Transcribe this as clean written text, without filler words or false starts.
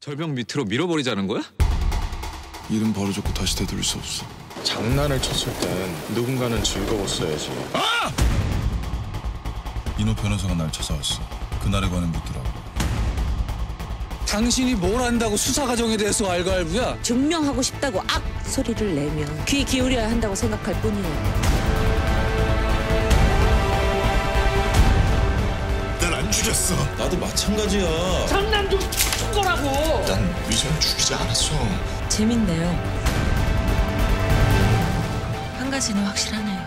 절벽 밑으로 밀어버리자는 거야? 일은 버려졌고 다시 되돌릴 수 없어. 장난을 쳤을 땐 누군가는 즐거웠어야지. 인호 변호사가 날 찾아왔어. 그날에 관해 묻더라고. 당신이 뭘 안다고 수사 과정에 대해서 알갈부야? 증명하고 싶다고 악 소리를 내면 귀 기울여야 한다고 생각할 뿐이에요. 날 안 죽였어. 나도 마찬가지야. 장난 좀 친 거라고. 난 위선 죽이지 않았어. 재밌네요. 한 가지는 확실하네요.